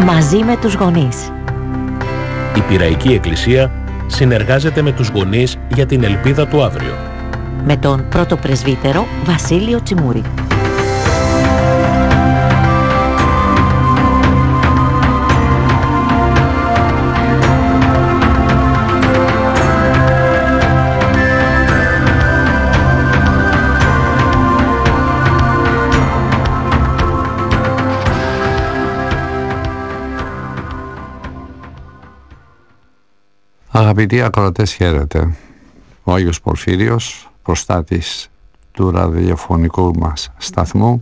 μαζί με τους γονείς. Η Πειραϊκή Εκκλησία συνεργάζεται με τους γονείς για την ελπίδα του αύριο. Με τον πρώτο πρεσβύτερο Βασίλειο Τσιμούρη. Αγαπητοί ακροατές, χαίρετε. Ο Άγιος Πορφύριος, προστάτης του ραδιοφωνικού μας σταθμού,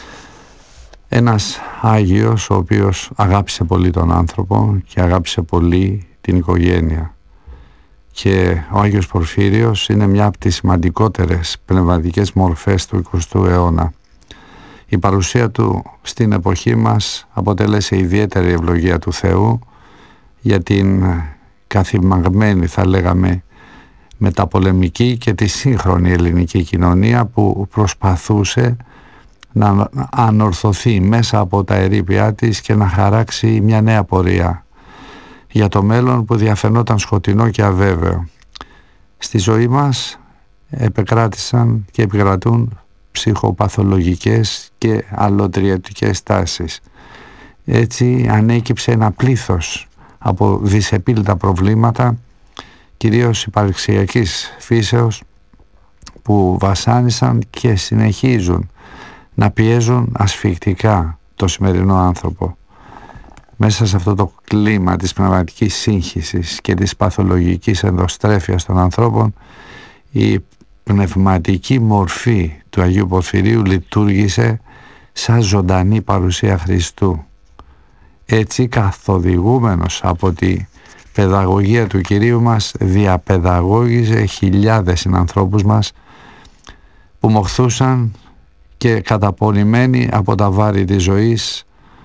ένας Άγιος ο οποίος αγάπησε πολύ τον άνθρωπο και αγάπησε πολύ την οικογένεια. Και ο Άγιος Πορφύριος είναι μια από τις σημαντικότερες πνευματικές μορφές του 20ου αιώνα. Η παρουσία του στην εποχή μας αποτέλεσε ιδιαίτερη ευλογία του Θεού για την καθημαγμένη, θα λέγαμε, μεταπολεμική και τη σύγχρονη ελληνική κοινωνία που προσπαθούσε να ανορθωθεί μέσα από τα ερείπια της και να χαράξει μια νέα πορεία για το μέλλον που διαφαινόταν σκοτεινό και αβέβαιο. Στη ζωή μας επεκράτησαν και επικρατούν ψυχοπαθολογικές και αλλοτριετικές τάσεις. Έτσι ανέκυψε ένα πλήθος από δυσεπίλητα προβλήματα, κυρίως υπαρξιακής φύσεως, που βασάνισαν και συνεχίζουν να πιέζουν ασφικτικά το σημερινό άνθρωπο. Μέσα σε αυτό το κλίμα της πνευματικής σύγχυσης και της παθολογικής ενδοστρέφειας των ανθρώπων, η πνευματική μορφή του Αγίου Πορφυρίου λειτουργήσε σαν ζωντανή παρουσία Χριστού. Έτσι, καθοδηγούμενος από τη παιδαγωγία του Κυρίου μας, διαπαιδαγώγησε χιλιάδες συνανθρώπους μας που μοχθούσαν και καταπονημένοι από τα βάρη της ζωής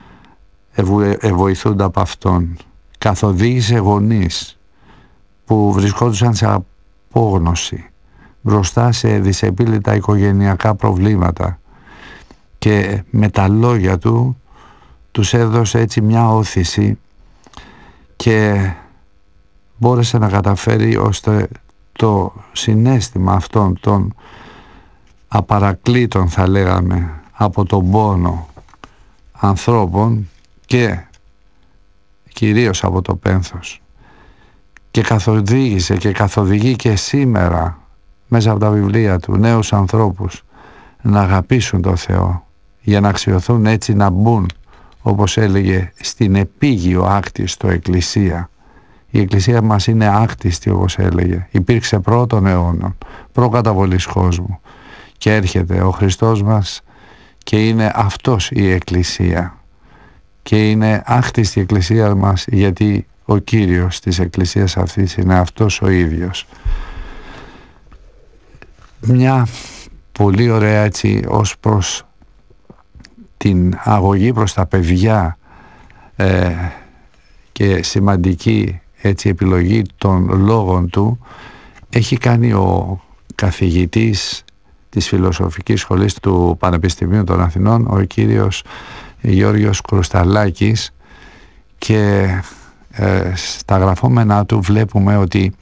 βοηθούνται από Αυτόν. Καθοδήγησε γονείς που βρισκόντουσαν σε απόγνωση μπροστά σε δυσεπίλητα οικογενειακά προβλήματα και με τα λόγια του τους έδωσε έτσι μια όθηση και μπόρεσε να καταφέρει ώστε το συναίσθημα αυτών των απαρακλήτων, θα λέγαμε, από τον πόνο ανθρώπων και κυρίως από το πένθος, και καθοδήγησε και καθοδηγεί και σήμερα μέσα από τα βιβλία του νέους ανθρώπους να αγαπήσουν τον Θεό για να αξιωθούν έτσι να μπουν, όπως έλεγε, στην επίγειο άκτιστο Εκκλησία. Η Εκκλησία μας είναι άκτιστη, όπως έλεγε. Υπήρξε πρώτων αιώνων, προκαταβολής κόσμου, και έρχεται ο Χριστός μας και είναι Αυτός η Εκκλησία. Και είναι άκτιστη η Εκκλησία μας γιατί ο Κύριος της Εκκλησίας αυτής είναι Αυτός ο ίδιος. Μια πολύ ωραία έτσι ως προς την αγωγή προς τα παιδιά και σημαντική έτσι επιλογή των λόγων του έχει κάνει ο καθηγητής της Φιλοσοφικής Σχολής του Πανεπιστημίου των Αθηνών, ο κύριος Γιώργος Κρουσταλάκης, και στα γραφόμενά του βλέπουμε ότι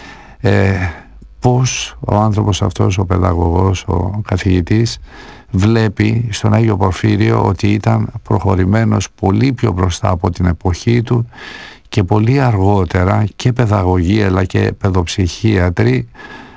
πώς ο άνθρωπος αυτός, ο παιδαγωγός, ο καθηγητής, βλέπει στον Άγιο Πορφύριο ότι ήταν προχωρημένος πολύ πιο μπροστά από την εποχή του και πολύ αργότερα και παιδαγωγοί αλλά και παιδοψυχίατροι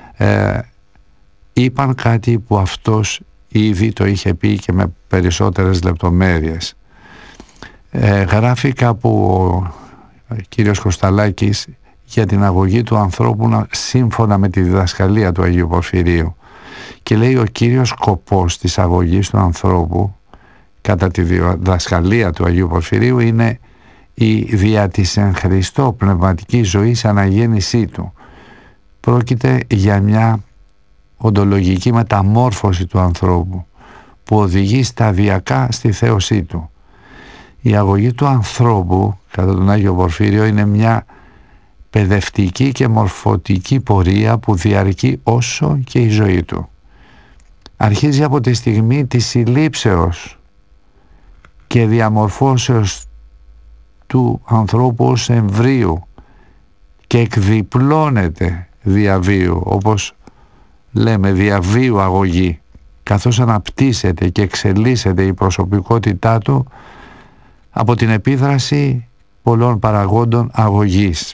είπαν κάτι που αυτός ήδη το είχε πει και με περισσότερες λεπτομέρειες. Γράφει κάπου ο κύριος Κωσταλάκης για την αγωγή του ανθρώπου σύμφωνα με τη διδασκαλία του Αγίου Πορφυρίου, και λέει ο κύριος σκοπός της αγωγής του ανθρώπου κατά τη διδασκαλία του Αγίου Πορφυρίου είναι η δια της εν Χριστώ πνευματική ζωής αναγέννησή του. Πρόκειται για μια οντολογική μεταμόρφωση του ανθρώπου που οδηγεί σταδιακά στη θέωσή του. Η αγωγή του ανθρώπου κατά τον Άγιο Πορφύριο είναι μια παιδευτική και μορφωτική πορεία που διαρκεί όσο και η ζωή του. Αρχίζει από τη στιγμή της συλλήψεως και διαμορφώσεως του ανθρώπου ως εμβρίου και εκδιπλώνεται διαβίου, όπως λέμε διαβίου αγωγή, καθώς αναπτύσσεται και εξελίσσεται η προσωπικότητά του από την επίδραση πολλών παραγόντων αγωγής.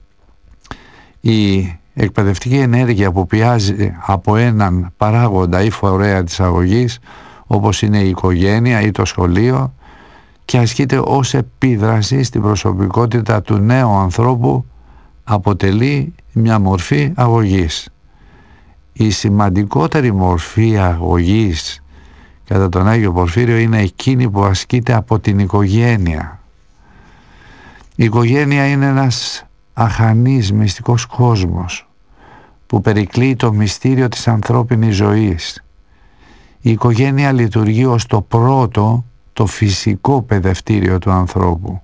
Η εκπαιδευτική ενέργεια που πιάζει από έναν παράγοντα ή φορέα της αγωγής, όπως είναι η οικογένεια ή το σχολείο, και ασκείται ως επίδραση στην προσωπικότητα του νέου ανθρώπου, αποτελεί μια μορφή αγωγής. Η σημαντικότερη μορφή αγωγής κατά τον Άγιο Πορφύριο είναι εκείνη που ασκείται από την οικογένεια. Η οικογένεια είναι ένας αχανής μυστικός κόσμος που περικλεί το μυστήριο της ανθρώπινης ζωής. Η οικογένεια λειτουργεί ως το πρώτο, το φυσικό παιδευτήριο του ανθρώπου.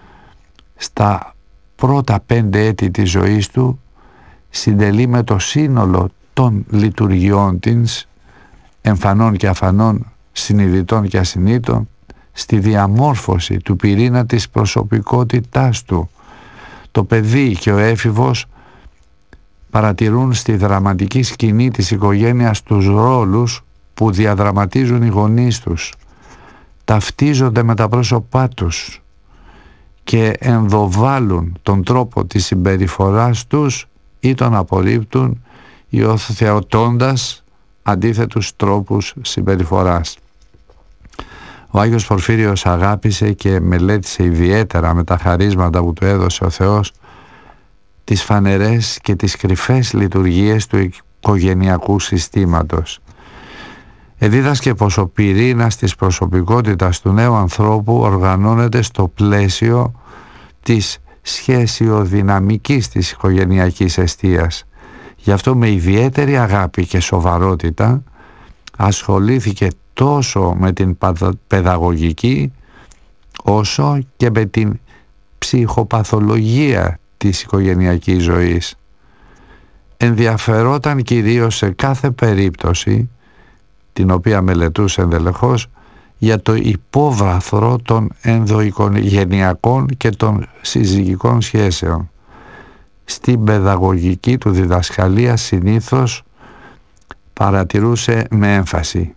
Στα πρώτα 5 έτη της ζωής του συντελεί με το σύνολο των λειτουργιών της, εμφανών και αφανών, συνειδητών και ασυνείδητων, στη διαμόρφωση του πυρήνα της προσωπικότητάς του. Το παιδί και ο έφηβος παρατηρούν στη δραματική σκηνή της οικογένειας τους ρόλους που διαδραματίζουν οι γονείς τους, ταυτίζονται με τα πρόσωπά τους και ενδοβάλλουν τον τρόπο της συμπεριφοράς τους ή τον απορρίπτουν, υιοθετώντας αντίθετους τρόπους συμπεριφοράς. Ο Άγιος Πορφύριος αγάπησε και μελέτησε ιδιαίτερα με τα χαρίσματα που του έδωσε ο Θεός τις φανερές και τις κρυφές λειτουργίες του οικογενειακού συστήματος. Εδίδασκε πως ο πυρήνας της προσωπικότητας του νέου ανθρώπου οργανώνεται στο πλαίσιο της σχέσιο-δυναμικής της οικογενειακής εστίας. Γι' αυτό με ιδιαίτερη αγάπη και σοβαρότητα ασχολήθηκε τόσο με την παιδαγωγική όσο και με την ψυχοπαθολογία της οικογενειακής ζωής. Ενδιαφερόταν κυρίως σε κάθε περίπτωση, την οποία μελετούσε ενδελεχώς, για το υπόβαθρο των ενδοοικογενειακών και των συζυγικών σχέσεων. Στην παιδαγωγική του διδασκαλία συνήθως παρατηρούσε με έμφαση: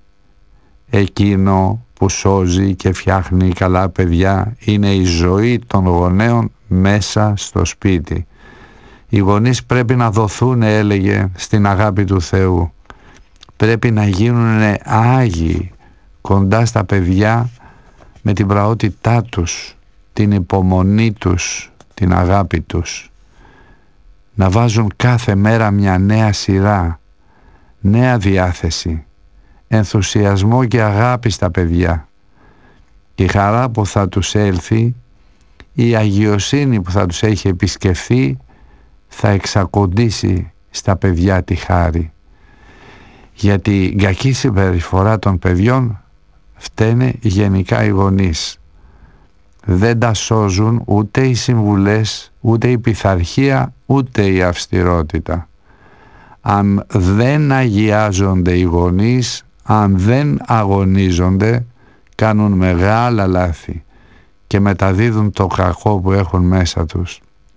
εκείνο που σώζει και φτιάχνει καλά παιδιά είναι η ζωή των γονέων μέσα στο σπίτι. Οι γονείς πρέπει να δοθούν, έλεγε, στην αγάπη του Θεού. Πρέπει να γίνουν άγιοι κοντά στα παιδιά με την πραότητά τους, την υπομονή τους, την αγάπη τους. Να βάζουν κάθε μέρα μια νέα σειρά, νέα διάθεση, ενθουσιασμό και αγάπη στα παιδιά. Η χαρά που θα τους έλθει, η αγιοσύνη που θα τους έχει επισκεφθεί, θα εξακοντήσει στα παιδιά τη χάρη. Για την κακή συμπεριφορά των παιδιών φταίνε γενικά οι γονείς. Δεν τα σώζουν ούτε οι συμβουλές, ούτε η πειθαρχία, ούτε η αυστηρότητα. Αν δεν αγιάζονται οι γονείς, αν δεν αγωνίζονται, κάνουν μεγάλα λάθη και μεταδίδουν το κακό που έχουν μέσα τους.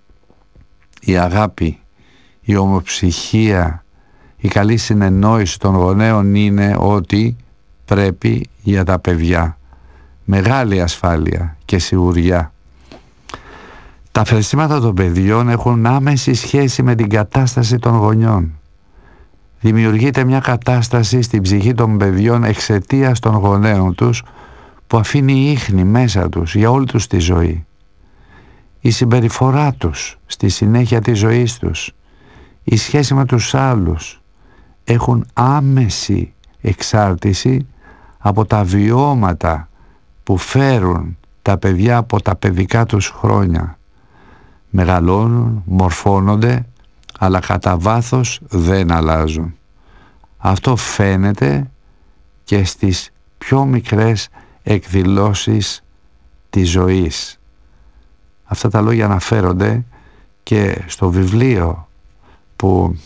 Η αγάπη, η ομοψυχία, η καλή συνεννόηση των γονέων είναι ό,τι πρέπει για τα παιδιά. Μεγάλη ασφάλεια και σιγουριά. Τα ευχαριστήματα των παιδιών έχουν άμεση σχέση με την κατάσταση των γονιών. Δημιουργείται μια κατάσταση στην ψυχή των παιδιών εξαιτίας των γονέων τους που αφήνει ίχνη μέσα τους για όλη τους τη ζωή. Η συμπεριφορά τους στη συνέχεια της ζωής τους, η σχέση με τους άλλους έχουν άμεση εξάρτηση από τα βιώματα που φέρουν τα παιδιά από τα παιδικά τους χρόνια. Μεγαλώνουν, μορφώνονται, αλλά κατά βάθος δεν αλλάζουν. Αυτό φαίνεται και στις πιο μικρές εκδηλώσεις της ζωής. Αυτά τα λόγια αναφέρονται και στο βιβλίο που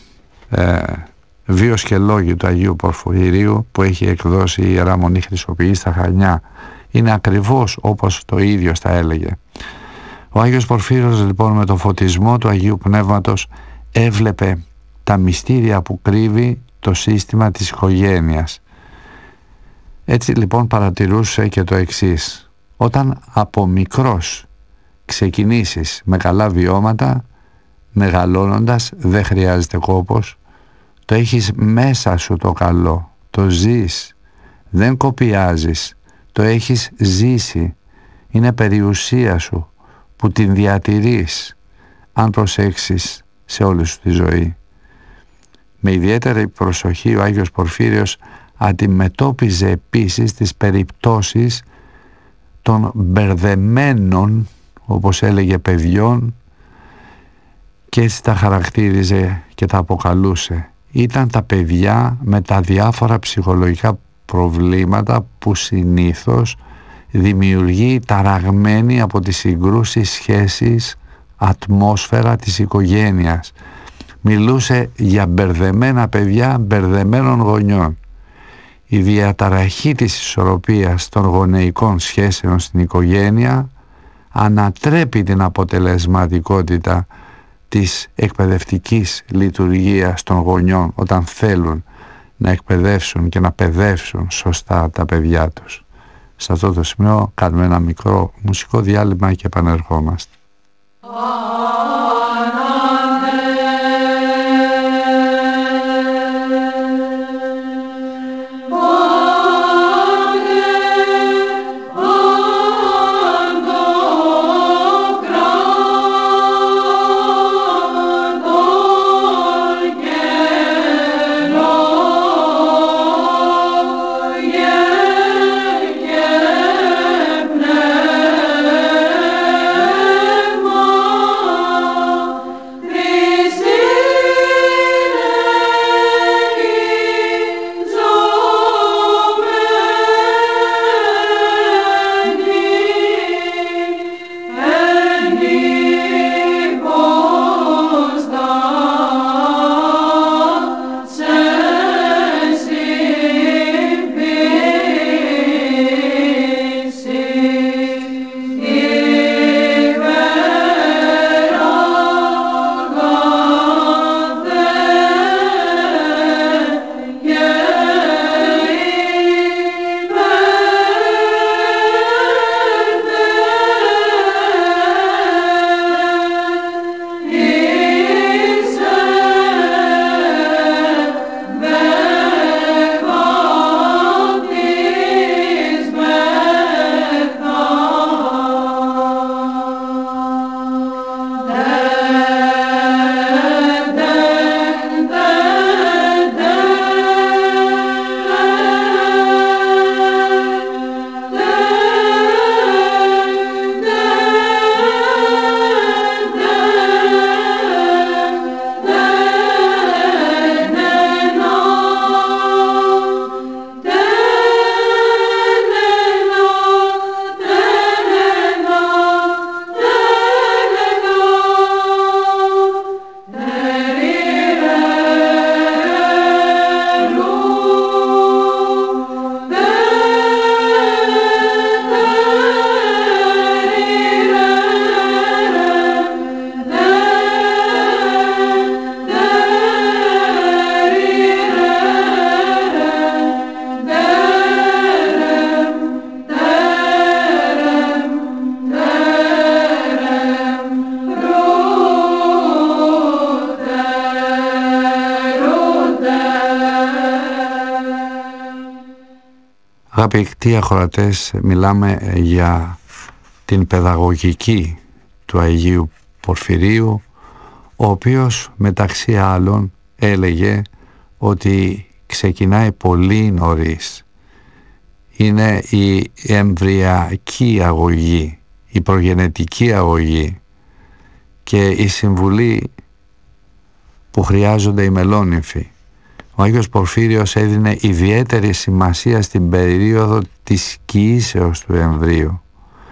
«Βίος και λόγοι» του Αγίου Πορφυρίου, που έχει εκδώσει η Ιερά Μονή Χρυσοποιή στα Χανιά. Είναι ακριβώς όπως το ίδιο τα έλεγε. Ο Άγιος Πορφύριος λοιπόν με το φωτισμό του Αγίου Πνεύματος έβλεπε τα μυστήρια που κρύβει το σύστημα της οικογένειας. Έτσι λοιπόν παρατηρούσε και το εξής: όταν από μικρός ξεκινήσεις με καλά βιώματα, μεγαλώνοντας δεν χρειάζεται κόπος, το έχεις μέσα σου το καλό, το ζεις, δεν κοπιάζεις, το έχεις ζήσει, είναι περιουσία σου που την διατηρείς αν προσέξεις σε όλη σου τη ζωή. Με ιδιαίτερη προσοχή ο Άγιος Πορφύριος αντιμετώπιζε επίσης τις περιπτώσεις των μπερδεμένων, όπως έλεγε, παιδιών, και έτσι τα χαρακτήριζε και τα αποκαλούσε. Ήταν τα παιδιά με τα διάφορα ψυχολογικά προβλήματα που συνήθως δημιουργεί η ταραγμένη από τις συγκρούσεις σχέσεις ατμόσφαιρα της οικογένειας. Μιλούσε για μπερδεμένα παιδιά μπερδεμένων γονιών. Η διαταραχή της ισορροπίας των γονεϊκών σχέσεων στην οικογένεια ανατρέπει την αποτελεσματικότητα της εκπαιδευτικής λειτουργίας των γονιών όταν θέλουν να εκπαιδεύσουν και να παιδεύσουν σωστά τα παιδιά τους. Σε αυτό το σημείο κάνουμε ένα μικρό μουσικό διάλειμμα και επανερχόμαστε. Αγαπητοί ακροατές, μιλάμε για την παιδαγωγική του Αγίου Πορφυρίου, ο οποίος μεταξύ άλλων έλεγε ότι ξεκινάει πολύ νωρίς. Είναι η εμβριακή αγωγή, η προγενετική αγωγή και η συμβουλή που χρειάζονται οι μελόνυμφοι. Ο Άγιος Πορφύριος έδινε ιδιαίτερη σημασία στην περίοδο της κοίησεως του εμβρίου.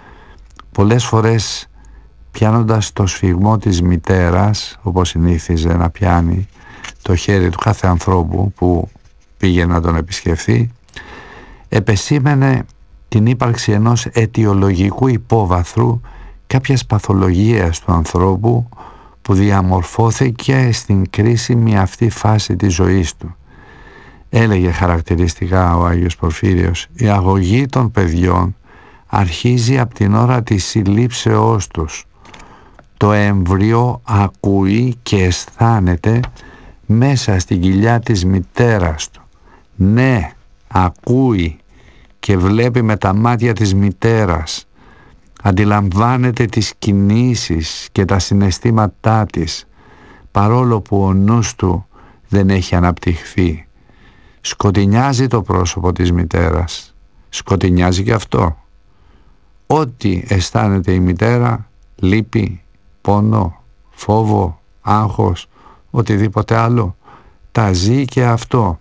Πολλές φορές, πιάνοντας το σφιγμό της μητέρας, όπως συνήθιζε να πιάνει το χέρι του κάθε ανθρώπου που πήγε να τον επισκεφθεί, επεσήμενε την ύπαρξη ενός αιτιολογικού υπόβαθρου κάποιας παθολογίας του ανθρώπου που διαμορφώθηκε στην κρίσιμη αυτή φάση της ζωής του. Έλεγε χαρακτηριστικά ο Άγιος Πορφύριος: η αγωγή των παιδιών αρχίζει από την ώρα της συλλήψεώς τους. Το έμβριο ακούει και αισθάνεται μέσα στην κοιλιά της μητέρας του. Ναι, ακούει και βλέπει με τα μάτια της μητέρας. Αντιλαμβάνεται τις κινήσεις και τα συναισθήματά της, παρόλο που ο νους του δεν έχει αναπτυχθεί. Σκοτεινιάζει το πρόσωπο της μητέρας. Σκοτεινιάζει και αυτό. Ό,τι αισθάνεται η μητέρα, λύπη, πόνο, φόβο, άγχος, οτιδήποτε άλλο, τα ζει και αυτό.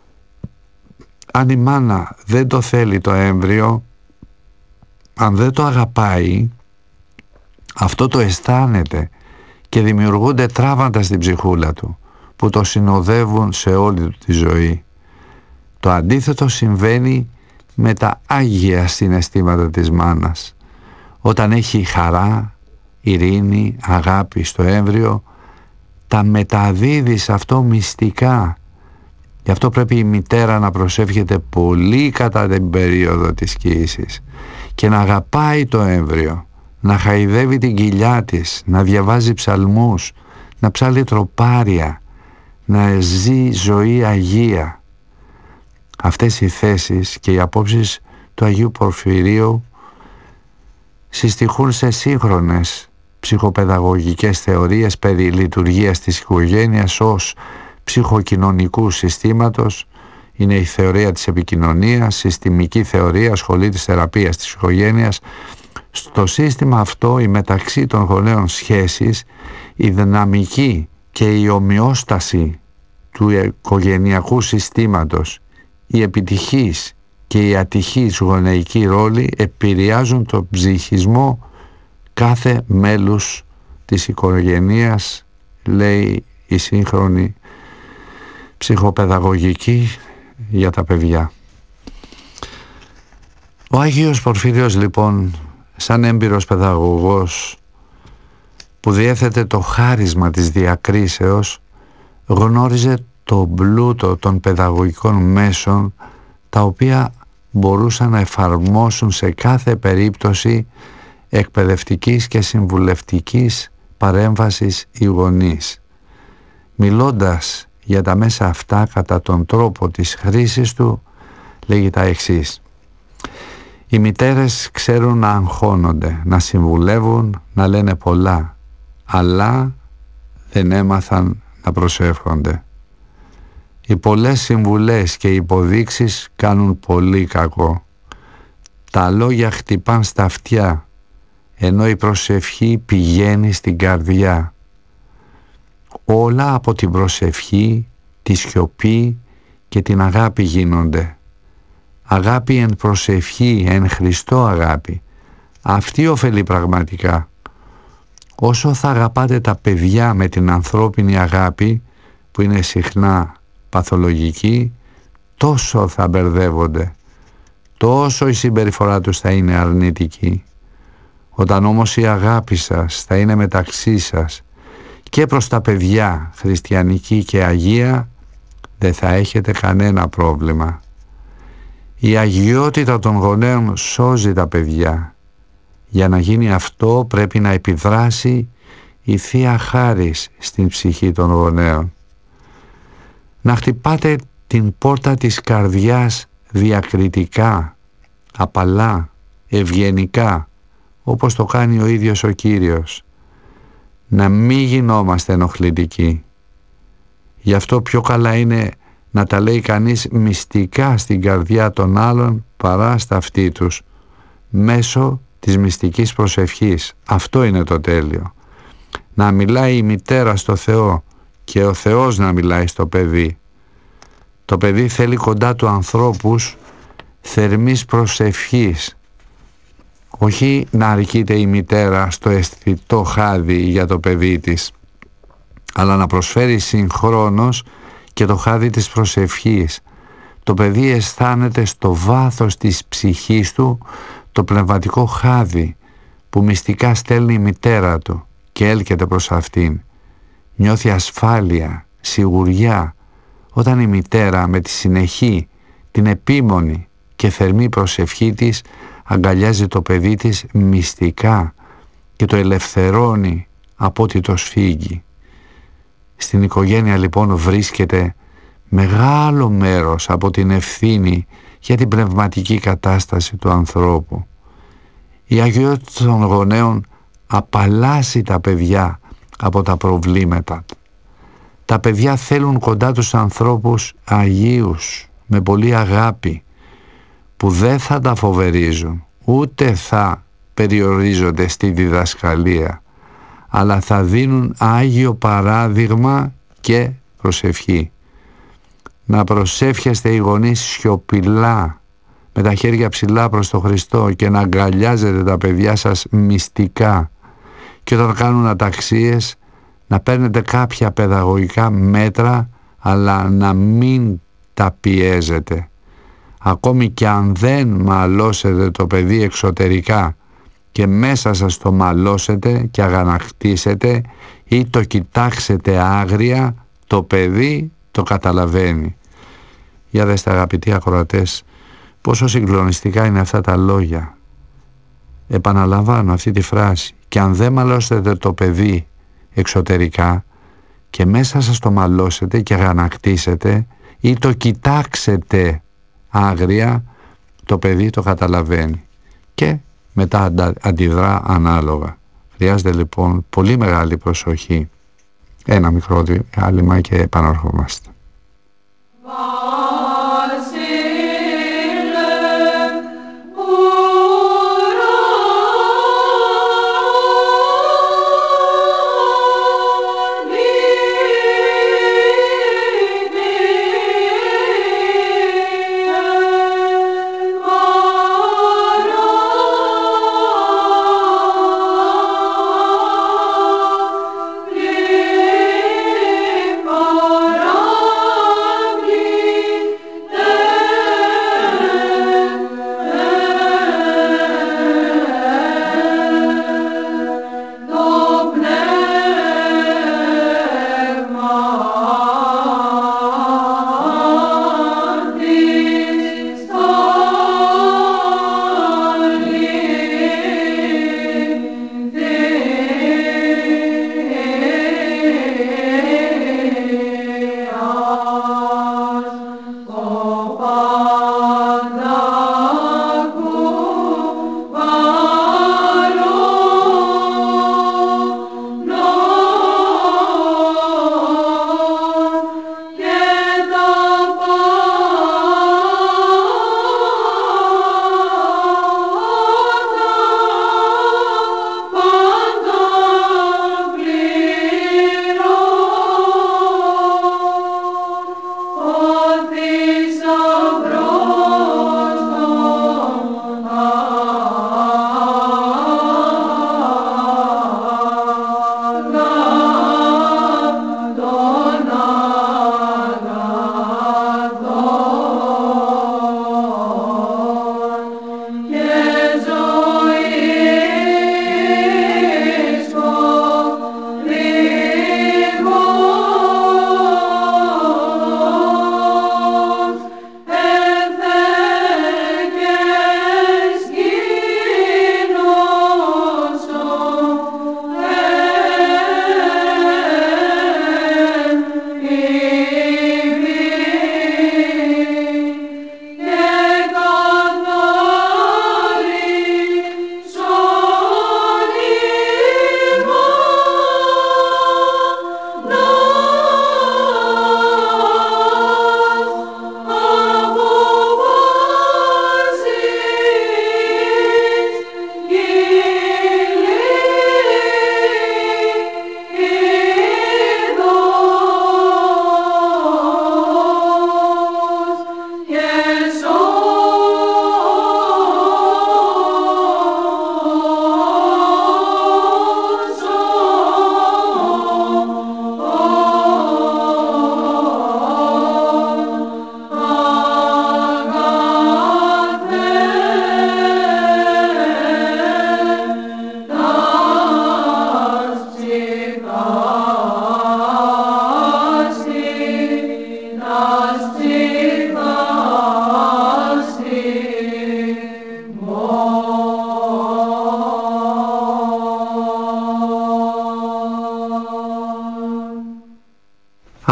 Αν η μάνα δεν το θέλει το έμβριο, αν δεν το αγαπάει, αυτό το αισθάνεται και δημιουργούνται τραύματα στην ψυχούλα του που το συνοδεύουν σε όλη του τη ζωή. Το αντίθετο συμβαίνει με τα άγια συναισθήματα της μάνας. Όταν έχει χαρά, ειρήνη, αγάπη στο έμβριο, τα μεταδίδει σε αυτό μυστικά. Γι' αυτό πρέπει η μητέρα να προσεύχεται πολύ κατά την περίοδο της κύησης και να αγαπάει το έμβριο, να χαϊδεύει την κοιλιά της, να διαβάζει ψαλμούς, να ψάλει τροπάρια, να ζει ζωή αγία. Αυτές οι θέσεις και οι απόψεις του Αγίου Πορφυρίου συστοιχούν σε σύγχρονες ψυχοπαιδαγωγικές θεωρίες περί λειτουργίας της οικογένειας ως ψυχοκοινωνικού συστήματος. Είναι η θεωρία της επικοινωνίας, συστημική θεωρία, σχολή της θεραπείας της οικογένειας. Στο σύστημα αυτό η μεταξύ των γονέων σχέσεις, η δυναμική και η ομοιόσταση του οικογενειακού συστήματος, η επιτυχής και η ατυχής γονεϊκή ρόλη επηρεάζουν τον ψυχισμό κάθε μέλους της οικογένειας, λέει η σύγχρονη ψυχοπαιδαγωγική για τα παιδιά. Ο Άγιος Πορφύριος λοιπόν, σαν έμπειρος παιδαγωγός που διέθετε το χάρισμα της διακρίσεως, γνώριζε το πλούτο των παιδαγωγικών μέσων τα οποία μπορούσαν να εφαρμόσουν σε κάθε περίπτωση εκπαιδευτικής και συμβουλευτικής παρέμβασης οι γονείς. Μιλώντας για τα μέσα αυτά κατά τον τρόπο της χρήσης του, λέγει τα εξής: οι μητέρες ξέρουν να αγχώνονται, να συμβουλεύουν, να λένε πολλά, αλλά δεν έμαθαν να προσεύχονται. Οι πολλές συμβουλές και υποδείξεις κάνουν πολύ κακό. Τα λόγια χτυπάν στα αυτιά, ενώ η προσευχή πηγαίνει στην καρδιά. Όλα από την προσευχή, τη σιωπή και την αγάπη γίνονται. Αγάπη εν προσευχή, εν Χριστώ αγάπη. Αυτή ωφελεί πραγματικά. Όσο θα αγαπάτε τα παιδιά με την ανθρώπινη αγάπη, που είναι συχνά παθολογική, τόσο θα μπερδεύονται, τόσο η συμπεριφορά τους θα είναι αρνητική. Όταν όμως η αγάπη σας θα είναι μεταξύ σας και προς τα παιδιά, χριστιανική και αγία, δεν θα έχετε κανένα πρόβλημα. Η αγιότητα των γονέων σώζει τα παιδιά. Για να γίνει αυτό πρέπει να επιδράσει η Θεία Χάρις στην ψυχή των γονέων. Να χτυπάτε την πόρτα της καρδιάς διακριτικά, απαλά, ευγενικά, όπως το κάνει ο ίδιος ο Κύριος. Να μην γινόμαστε ενοχλητικοί. Γι' αυτό πιο καλά είναι να τα λέει κανείς μυστικά στην καρδιά των άλλων παρά στα αυτή τους, μέσω της μυστικής προσευχής. Αυτό είναι το τέλειο. Να μιλάει η μητέρα στο Θεό και ο Θεός να μιλάει στο παιδί. Το παιδί θέλει κοντά του ανθρώπους θερμής προσευχής. Όχι να αρκείται η μητέρα στο αισθητό χάδι για το παιδί της, αλλά να προσφέρει συγχρόνως και το χάδι της προσευχής. Το παιδί αισθάνεται στο βάθος της ψυχής του το πνευματικό χάδι που μυστικά στέλνει η μητέρα του και έλκεται προς αυτήν. Νιώθει ασφάλεια, σιγουριά, όταν η μητέρα με τη συνεχή, την επίμονη και θερμή προσευχή της αγκαλιάζει το παιδί της μυστικά και το ελευθερώνει από ό,τι το σφίγγει. Στην οικογένεια λοιπόν βρίσκεται μεγάλο μέρος από την ευθύνη για την πνευματική κατάσταση του ανθρώπου. Η αγιότητα των γονέων απαλλάσσει τα παιδιά από τα προβλήματα. Τα παιδιά θέλουν κοντά τους ανθρώπους αγίους, με πολύ αγάπη, που δεν θα τα φοβερίζουν, ούτε θα περιορίζονται στη διδασκαλία, αλλά θα δίνουν άγιο παράδειγμα και προσευχή. Να προσεύχεστε οι γονείς σιωπηλά, με τα χέρια ψηλά προς το Χριστό, και να αγκαλιάζετε τα παιδιά σας μυστικά, και όταν κάνουν αταξίες να παίρνετε κάποια παιδαγωγικά μέτρα, αλλά να μην τα πιέζετε. Ακόμη και αν δεν μαλώσετε το παιδί εξωτερικά και μέσα σας το μαλώσετε και αγανακτήσετε ή το κοιτάξετε άγρια, το παιδί το καταλαβαίνει. Για δέστε αγαπητοί ακροατές, πόσο συγκλονιστικά είναι αυτά τα λόγια. Επαναλαμβάνω αυτή τη φράση: και αν δεν μαλώσετε το παιδί εξωτερικά και μέσα σας το μαλώσετε και αγανακτήσετε ή το κοιτάξετε άγρια, το παιδί το καταλαβαίνει και μετά αντιδρά ανάλογα. Χρειάζεται λοιπόν πολύ μεγάλη προσοχή. Ένα μικρό διάλειμμα και επαναρχόμαστε. Σαυρό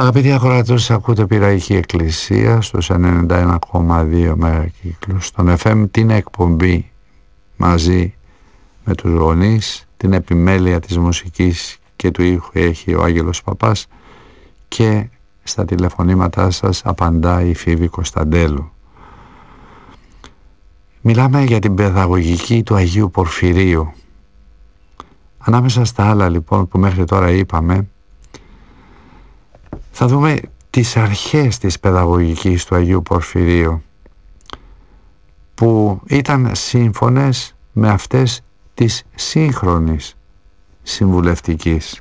Αγαπητοί ακροατές, ακούτε Πειραϊκή Εκκλησία στους 91,2 μεγακύκλους στον FM, την εκπομπή μαζί με τους γονείς. Την επιμέλεια της μουσικής και του ήχου έχει ο Άγγελος Παπάς και στα τηλεφωνήματά σας απαντάει η Φίβη Κωνσταντέλου. Μιλάμε για την παιδαγωγική του Αγίου Πορφυρίου. Ανάμεσα στα άλλα λοιπόν που μέχρι τώρα είπαμε, θα δούμε τις αρχές της παιδαγωγικής του Αγίου Πορφυρίου, που ήταν σύμφωνες με αυτές της σύγχρονης συμβουλευτικής.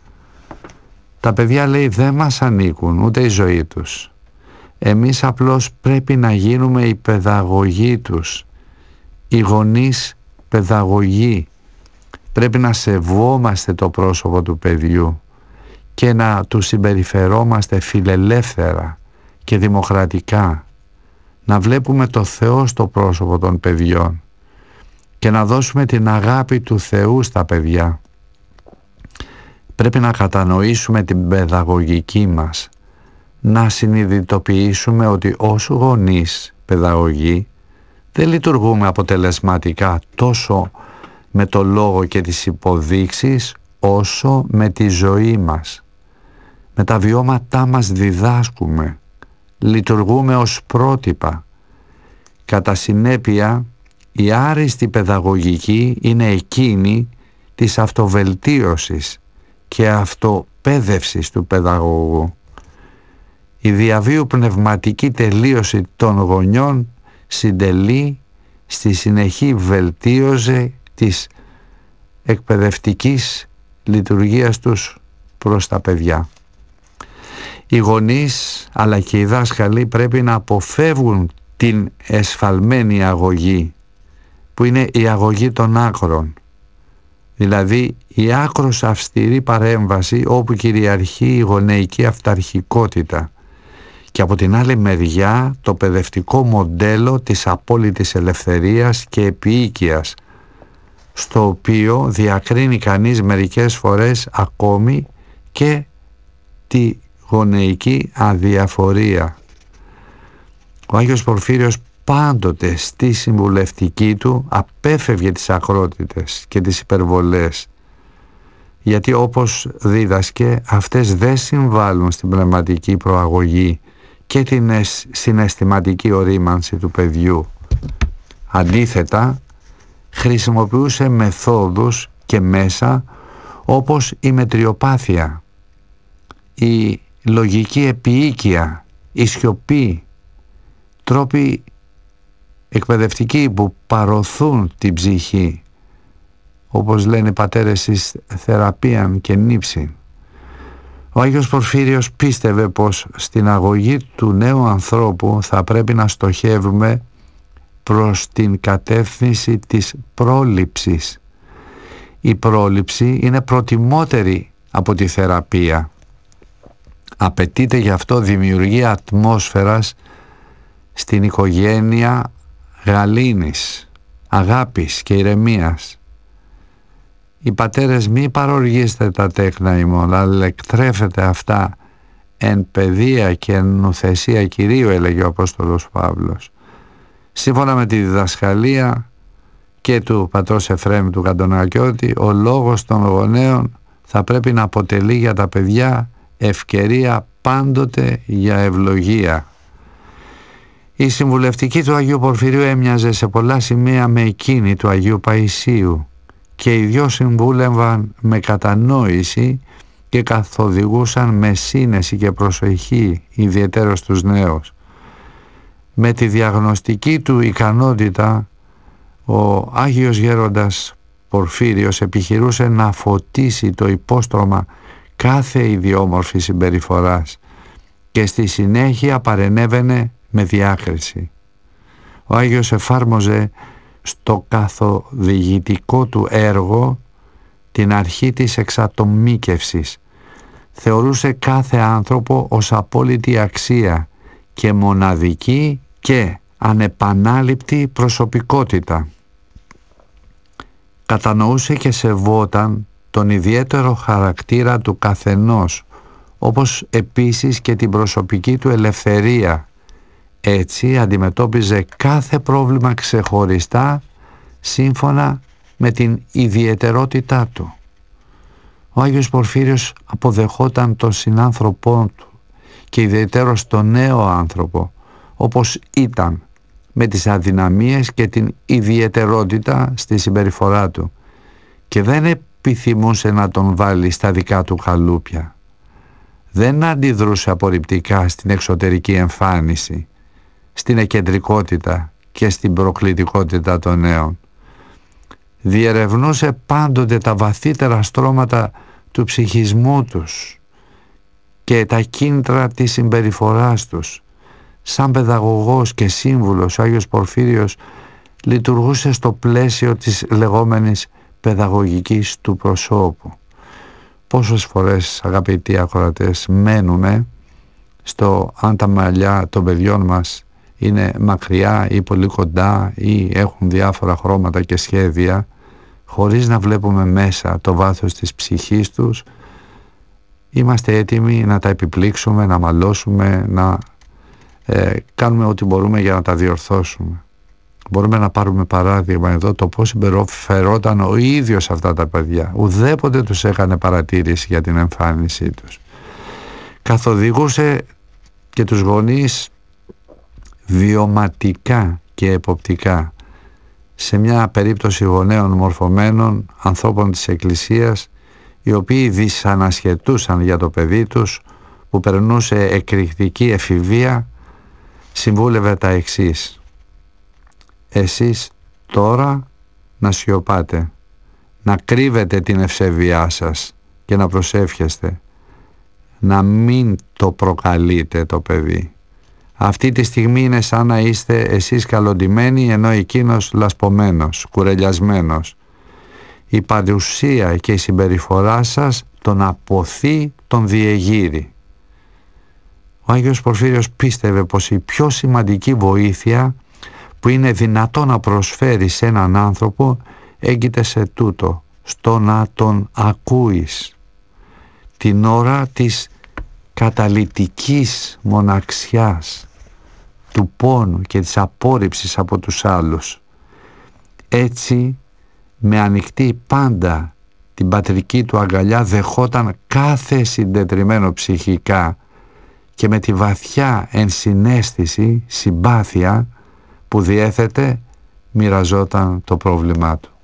Τα παιδιά, λέει, δεν μας ανήκουν ούτε η ζωή τους. Εμείς απλώς πρέπει να γίνουμε οι παιδαγωγοί τους, οι γονείς παιδαγωγοί. Πρέπει να σεβόμαστε το πρόσωπο του παιδιού και να του συμπεριφερόμαστε φιλελεύθερα και δημοκρατικά, να βλέπουμε το Θεό στο πρόσωπο των παιδιών και να δώσουμε την αγάπη του Θεού στα παιδιά. Πρέπει να κατανοήσουμε την παιδαγωγική μας, να συνειδητοποιήσουμε ότι ως γονείς παιδαγωγοί δεν λειτουργούμε αποτελεσματικά τόσο με το λόγο και τις υποδείξεις όσο με τη ζωή μας. Με τα βιώματά μας διδάσκουμε, λειτουργούμε ως πρότυπα. Κατά συνέπεια, η άριστη παιδαγωγική είναι εκείνη της αυτοβελτίωσης και αυτοπαίδευσης του παιδαγωγού. Η διαβίου πνευματική τελείωση των γονιών συντελεί στη συνεχή βελτίωση της εκπαιδευτικής λειτουργίας τους προς τα παιδιά. Οι γονείς αλλά και οι δάσκαλοι πρέπει να αποφεύγουν την εσφαλμένη αγωγή, που είναι η αγωγή των άκρων, δηλαδή η άκρος αυστηρή παρέμβαση όπου κυριαρχεί η γονεϊκή αυταρχικότητα, και από την άλλη μεριά το παιδευτικό μοντέλο της απόλυτης ελευθερίας και επίοικιας, στο οποίο διακρίνει κανείς μερικές φορές ακόμη και τη γονεϊκή αδιαφορία. Ο Άγιος Πορφύριος πάντοτε στη συμβουλευτική του απέφευγε τις ακρότητες και τις υπερβολές, γιατί όπως δίδασκε αυτές δεν συμβάλλουν στην πνευματική προαγωγή και την συναισθηματική ορίμανση του παιδιού. Αντίθετα, χρησιμοποιούσε μεθόδους και μέσα όπως η μετριοπάθεια, η λογική επίοικια, η σιωπή, τρόποι εκπαιδευτικοί που παρωθούν την ψυχή, όπως λένε οι πατέρες εις θεραπείαν και νύψη. Ο Άγιος Πορφύριος πίστευε πως στην αγωγή του νέου ανθρώπου θα πρέπει να στοχεύουμε προς την κατεύθυνση της πρόληψης. Η πρόληψη είναι προτιμότερη από τη θεραπεία. Απαιτείται γι' αυτό δημιουργία ατμόσφαιρας στην οικογένεια γαλήνης, αγάπης και ηρεμίας. Οι πατέρες, μη παροργήστε τα τέκνα ημών, αλλά εκτρέφετε αυτά εν παιδεία και εν νουθεσία Κυρίου, έλεγε ο Απόστολος Παύλος. Σύμφωνα με τη διδασκαλία και του πατρός Εφραίμ του Καντονακιώτη, ο λόγος των γονέων θα πρέπει να αποτελεί για τα παιδιά ευκαιρία πάντοτε για ευλογία. Η συμβουλευτική του Αγίου Πορφυρίου έμοιαζε σε πολλά σημεία με εκείνη του Αγίου Παϊσίου και οι δυο συμβούλευαν με κατανόηση και καθοδηγούσαν με σύνεση και προσοχή ιδιαιτέρως τους νέους. Με τη διαγνωστική του ικανότητα ο Άγιος Γέροντας Πορφύριος επιχειρούσε να φωτίσει το υπόστρωμα κάθε ιδιόμορφη συμπεριφοράς και στη συνέχεια παρενέβαινε με διάκριση. Ο Άγιος εφάρμοζε στο καθοδηγητικό του έργο την αρχή της εξατομίκευσης. Θεωρούσε κάθε άνθρωπο ως απόλυτη αξία και μοναδική και ανεπανάληπτη προσωπικότητα. Κατανοούσε και σεβόταν τον ιδιαίτερο χαρακτήρα του καθενός, όπως επίσης και την προσωπική του ελευθερία. Έτσι αντιμετώπιζε κάθε πρόβλημα ξεχωριστά σύμφωνα με την ιδιαιτερότητά του. Ο Άγιος Πορφύριος αποδεχόταν τον συνάνθρωπό του και ιδιαιτέρως τον νέο άνθρωπο όπως ήταν, με τις αδυναμίες και την ιδιαιτερότητα στη συμπεριφορά του, και δεν επιθυμούσε να τον βάλει στα δικά του χαλούπια. Δεν αντιδρούσε απορριπτικά στην εξωτερική εμφάνιση, στην εκεντρικότητα και στην προκλητικότητα των νέων. Διερευνούσε πάντοτε τα βαθύτερα στρώματα του ψυχισμού τους και τα κίνητρα της συμπεριφοράς τους. Σαν παιδαγωγός και σύμβουλος, ο Άγιος Πορφύριος λειτουργούσε στο πλαίσιο της λεγόμενης παιδαγωγικής του προσώπου. Πόσες φορές, αγαπητοί ακροατές, μένουμε στο αν τα μαλλιά των παιδιών μας είναι μακριά ή πολύ κοντά ή έχουν διάφορα χρώματα και σχέδια, χωρίς να βλέπουμε μέσα το βάθος της ψυχής τους. Είμαστε έτοιμοι να τα επιπλήξουμε, να μαλώσουμε, να κάνουμε ό,τι μπορούμε για να τα διορθώσουμε. Μπορούμε να πάρουμε παράδειγμα εδώ το πώς συμπεριφερόταν ο ίδιος αυτά τα παιδιά. Ουδέποτε τους έκανε παρατήρηση για την εμφάνισή τους. Καθοδηγούσε και τους γονείς βιωματικά και εποπτικά. Σε μια περίπτωση γονέων μορφωμένων ανθρώπων της Εκκλησίας, οι οποίοι δυσανασχετούσαν για το παιδί τους που περνούσε εκρηκτική εφηβεία, συμβούλευε τα εξής: εσείς τώρα να σιωπάτε, να κρύβετε την ευσεβιά σας και να προσεύχεστε, να μην το προκαλείτε το παιδί. Αυτή τη στιγμή είναι σαν να είστε εσείς καλοντημένοι ενώ εκείνος λασπωμένος, κουρελιασμένος. Η παρουσία και η συμπεριφορά σας τον αποθεί, τον διεγείρει. Ο Άγιος Πορφύριος πίστευε πως η πιο σημαντική βοήθεια που είναι δυνατό να προσφέρει σε έναν άνθρωπο έγκυται σε τούτο, στο να τον ακούεις. Την ώρα της καταλυτικής μοναξιάς, του πόνου και της απόρριψης από τους άλλους. Έτσι, με ανοιχτή πάντα την πατρική του αγκαλιά, δεχόταν κάθε συντετριμένο ψυχικά και με τη βαθιά ενσυναίσθηση, συμπάθεια που διέθετε, μοιραζόταν το πρόβλημά του.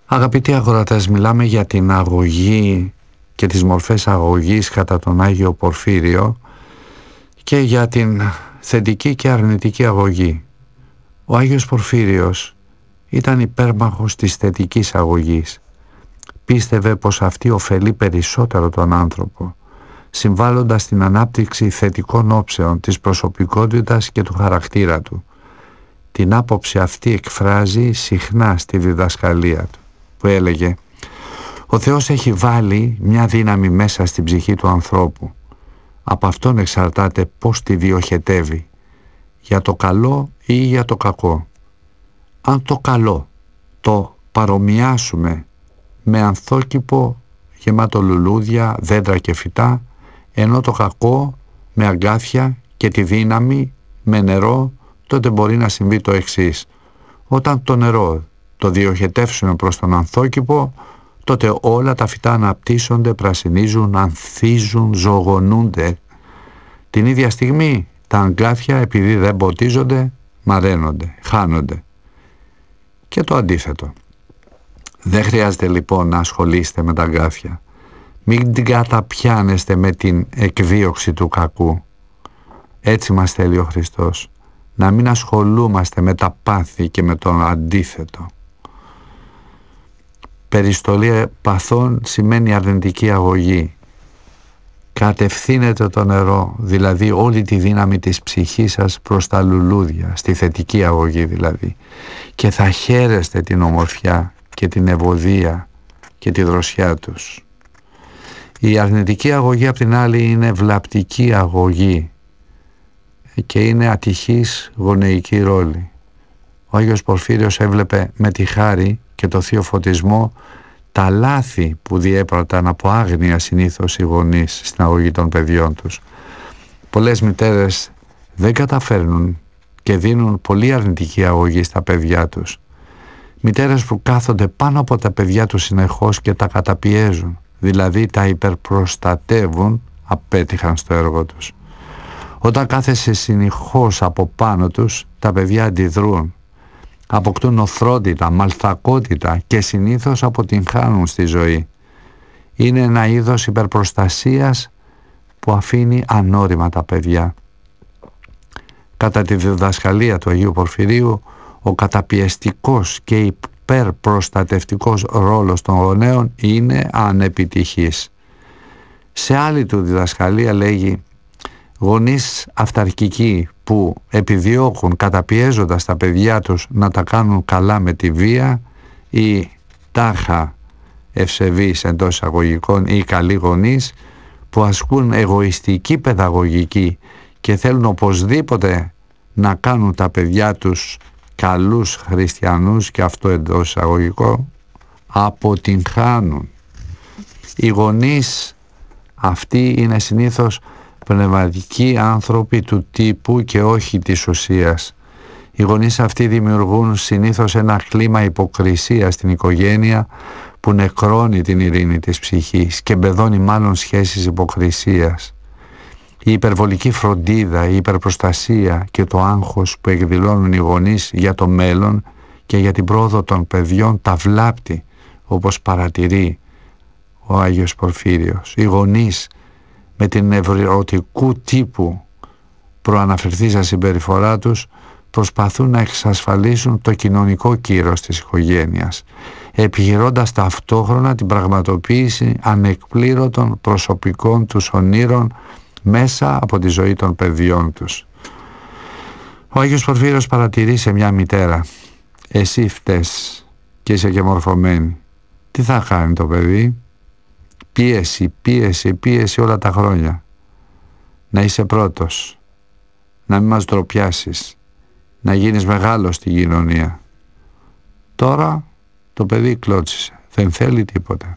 Αγαπητοί ακροατές, μιλάμε για την αγωγή και τις μορφές αγωγής κατά τον Άγιο Πορφύριο και για την θετική και αρνητική αγωγή. Ο Άγιος Πορφύριος ήταν υπέρμαχος της θετικής αγωγής. Πίστευε πως αυτή ωφελεί περισσότερο τον άνθρωπο, συμβάλλοντας στην ανάπτυξη θετικών όψεων της προσωπικότητας και του χαρακτήρα του. Την άποψη αυτή εκφράζει συχνά στη διδασκαλία του, που έλεγε: «Ο Θεός έχει βάλει μια δύναμη μέσα στην ψυχή του ανθρώπου. Από αυτόν εξαρτάται πώς τη διοχετεύει, για το καλό ή για το κακό. Αν το καλό το παρομοιάσουμε με ανθόκηπο γεμάτο λουλούδια, δέντρα και φυτά, ενώ το κακό με αγκάθια και τη δύναμη με νερό, τότε μπορεί να συμβεί το εξής. Όταν το νερό το διοχετεύσουμε προς τον ανθόκηπο, τότε όλα τα φυτά αναπτύσσονται, πρασινίζουν, ανθίζουν, ζωογονούνται. Την ίδια στιγμή τα αγκάθια, επειδή δεν ποτίζονται, μαραίνονται, χάνονται. Και το αντίθετο. Δεν χρειάζεται λοιπόν να ασχολείστε με τα αγκάθια. Μην την καταπιάνεστε με την εκδίωξη του κακού. Έτσι μας θέλει ο Χριστός. Να μην ασχολούμαστε με τα πάθη και με τον αντίθετο. Περιστολή παθών σημαίνει αρνητική αγωγή. Κατευθύνετε το νερό, δηλαδή όλη τη δύναμη της ψυχής σας προς τα λουλούδια, στη θετική αγωγή δηλαδή, και θα χαίρεστε την ομορφιά και την ευωδία και τη δροσιά τους. Η αρνητική αγωγή απ' την άλλη είναι βλαπτική αγωγή και είναι ατυχής γονεϊκή ρόλη. Ο Άγιος Πορφύριος έβλεπε με τη χάρη και το θείο φωτισμό τα λάθη που διέπραταν από άγνοια συνήθως οι γονείς στην αγωγή των παιδιών τους. Πολλές μητέρες δεν καταφέρνουν και δίνουν πολύ αρνητική αγωγή στα παιδιά τους. Μητέρες που κάθονται πάνω από τα παιδιά τους συνεχώς και τα καταπιέζουν, δηλαδή τα υπερπροστατεύουν, απέτυχαν στο έργο τους. Όταν κάθεσαι συνεχώς από πάνω τους, τα παιδιά αντιδρούν, αποκτούν οθρότητα, μαλθακότητα και συνήθως αποτυγχάνουν στη ζωή. Είναι ένα είδος υπερπροστασίας που αφήνει ανώριμα τα παιδιά. Κατά τη διδασκαλία του Αγίου Πορφυρίου, ο καταπιεστικός και υπερπροστατευτικός ρόλος των γονέων είναι ανεπιτυχής. Σε άλλη του διδασκαλία λέγει: γονείς αυταρκικοί που επιδιώκουν καταπιέζοντας τα παιδιά τους να τα κάνουν καλά με τη βία, ή τάχα ευσεβείς εντός εισαγωγικών ή καλοί γονείς που ασκούν εγωιστική παιδαγωγική και θέλουν οπωσδήποτε να κάνουν τα παιδιά τους καλούς χριστιανούς, και αυτό εντός εισαγωγικών, αποτυγχάνουν. Οι γονείς αυτοί είναι συνήθως πνευματικοί άνθρωποι του τύπου και όχι της ουσίας. Οι γονείς αυτοί δημιουργούν συνήθως ένα κλίμα υποκρισίας στην οικογένεια που νεκρώνει την ειρήνη της ψυχής και μπεδώνει μάλλον σχέσεις υποκρισίας. Η υπερβολική φροντίδα, η υπερπροστασία και το άγχος που εκδηλώνουν οι γονείς για το μέλλον και για την πρόοδο των παιδιών τα βλάπτει, όπως παρατηρεί ο Άγιος Πορφύριος. Οι γονείς με την νευρωτικού τύπου προαναφερθήσα συμπεριφορά τους προσπαθούν να εξασφαλίσουν το κοινωνικό κύρος της οικογένειας, επιχειρώντας ταυτόχρονα την πραγματοποίηση ανεκπλήρωτων προσωπικών τους ονείρων μέσα από τη ζωή των παιδιών τους. Ο Άγιος Πορφύριος παρατηρεί σε μια μητέρα: εσύ φταίς και είσαι και μορφωμένη. Τι θα κάνει το παιδί? Πίεση όλα τα χρόνια. Να είσαι πρώτος, να μην μας ντροπιάσεις, να γίνεις μεγάλος στην κοινωνία. Τώρα το παιδί κλώτσισε, δεν θέλει τίποτα.